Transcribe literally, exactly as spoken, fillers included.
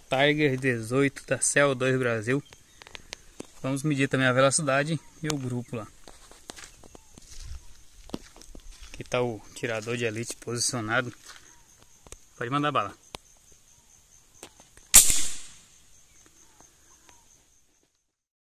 Tiger dezoito da C E L dois Brasil. Vamos medir também a velocidade e o grupo lá. Aqui está o tirador de elite posicionado. Pode mandar bala.